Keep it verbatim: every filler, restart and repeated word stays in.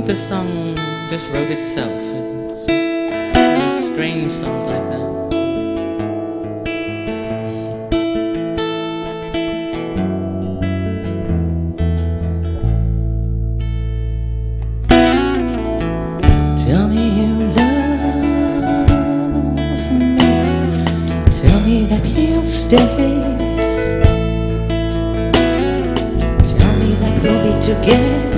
think this song just wrote itself. It's just strange songs like that. Tell me you love me. Tell me that you'll stay. Tell me that we'll be together